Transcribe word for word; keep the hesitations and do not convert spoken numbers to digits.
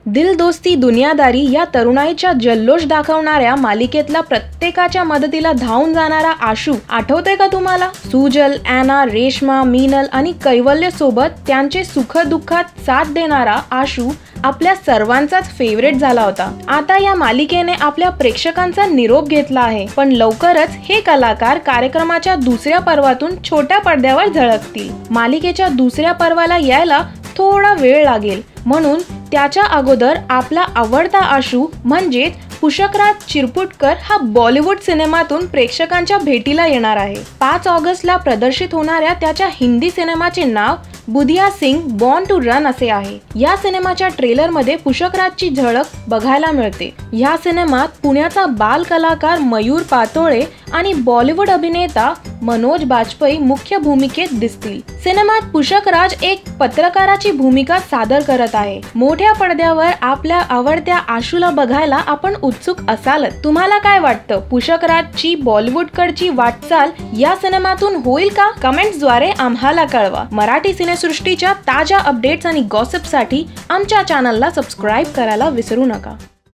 दिल दोस्ती दुनियादारी या तरुणाईच्या जल्लोष दाखवणाऱ्या मालिकेतला प्रत्येकाच्या मदतीला धावून जाणारा आशू आठवतंय का तुम्हाला? सुजल, ॲना, रेश्मा, मीनल आणि कैवल्य सोबत त्यांचे सुख दुःखात साथ देणारा आशू आपल्या सर्वांचाच फेवरेट झाला होता। आता या मालिकेने आपल्या प्रेक्षकांचा निरोप घेतला आहे, पण लवकरच हे कलाकार कार्यक्रमाच्या दुसऱ्या पर्वातून छोट्या पडद्यावर झळकतील। मालिकेच्या दुसऱ्या पर्वाला यायला थोडा वेळ लागेल, म्हणून त्याच्या अगोदर आपला आवडता आशू म्हणजेच पुष्कराज चिरपुटकर हा बॉलिवूड सिनेमातून प्रेक्षकांच्या भेटीला येणार आहे। पाच ऑगस्टला प्रदर्शित होणाऱ्या त्याच्या हिंदी सिनेमाचे नाव Budhia Singh born to run असे आहे। या सिनेमाच्या ट्रेलर मध्ये पुष्कराजची झलक बघायला मिळते। या सिनेमात पुण्याचा बाल कलाकार मयूर पातोळे आणि बॉलिवूड अभिनेता मनोज बाजपेयी मुख्य भूमिकेत दिसतील। सिनेमात पुष्कराज एक पत्रकाराची भूमिका सादर करत आहे। मोठ्या पडद्यावर आपल्या आवडत्या आशूला बघायला आपण उत्सुक असालच। तुम्हाला काय वाटतं, पुष्कराजची बॉलिवूडकडची वाटचाल या सिनेमातून होईल का? कमेंट्सद्वारे आम्हाला कळवा। मराठी सिनेसृष्टीच्या ताज्या अपडेट्स आणि गॉसिपसाठी आमच्या चॅनलला सबस्क्राईब करायला विसरू नका।